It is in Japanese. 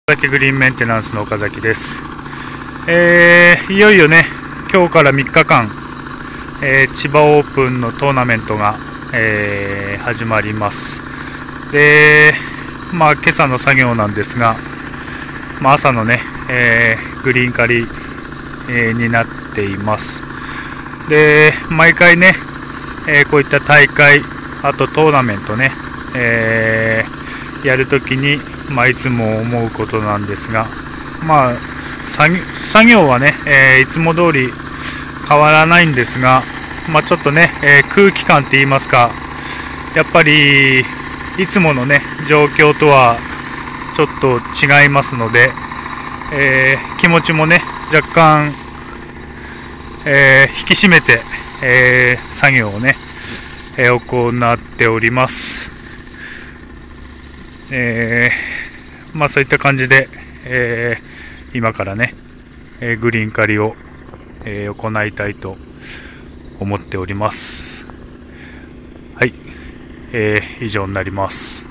岡崎グリーンメンテナンスの岡崎です。いよいよね、今日から3日間、千葉オープンのトーナメントが、始まります。で、今朝の作業なんですが、朝のね、グリーン狩り、になっています。で、毎回ね、こういった大会、あとトーナメントね、やるときに、いつも思うことなんですが、作業はね、いつも通り変わらないんですが、ちょっとね、空気感って言いますか、やっぱりいつものね状況とはちょっと違いますので、気持ちもね若干、引き締めて、作業をね、行っております。そういった感じで、今からね、グリーン狩りを、行いたいと思っております。はい、以上になります。